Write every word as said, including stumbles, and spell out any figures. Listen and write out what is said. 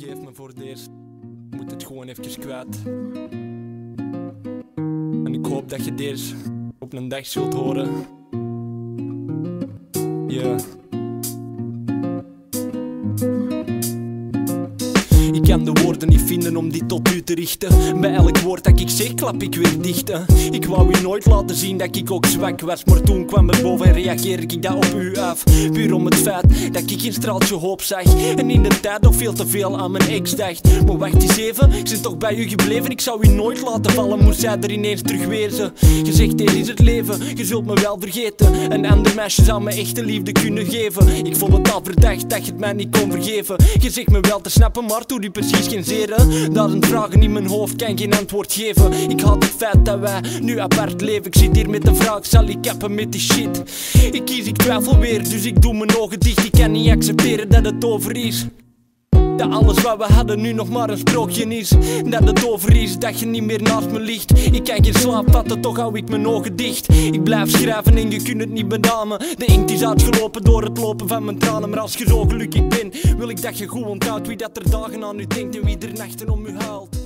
vergeef me voor het eerst. Ik moet het gewoon even kwijt. En ik hoop dat je deze op een dag zult horen. Ja. Yeah. Ik kan de woorden niet vinden om die tot u te richten. Bij elk woord dat ik zeg, klap ik weer dicht. Hè. Ik wou u nooit laten zien dat ik ook zwak was, maar toen kwam er boven en reageerde ik dat op u af. Puur om het feit dat ik geen straaltje hoop zag. En in de tijd nog veel te veel aan mijn ex dacht. Maar wacht eens even, ik ben toch bij u gebleven. Ik zou u nooit laten vallen, moest zij er ineens terug wezen. Je zegt dit is het leven, je zult me wel vergeten. Een ander meisje zou me echte liefde kunnen geven. Ik vond het al verdacht dat je het mij niet kon vergeven. Je zegt me wel te snappen, maar toen die precies geen zeren. Duizend vragen in mijn hoofd, kan geen antwoord geven. Ik haat het feit dat wij nu apart leven. Ik zit hier met de vraag, zal ik kappen met die shit? Ik kies, ik twijfel weer, dus ik doe mijn ogen dicht. Ik kan niet accepteren dat het over is. Dat alles wat we hadden nu nog maar een sprookje is. Dat het over is, dat je niet meer naast me ligt. Ik kan geen slaap vatten, toch hou ik mijn ogen dicht. Ik blijf schrijven en je kunt het niet benamen. De inkt is uitgelopen door het lopen van mijn tranen. Maar als je zo gelukkig bent, wil ik dat je goed onthoudt wie dat er dagen aan u denkt en wie er nachten om u huilt.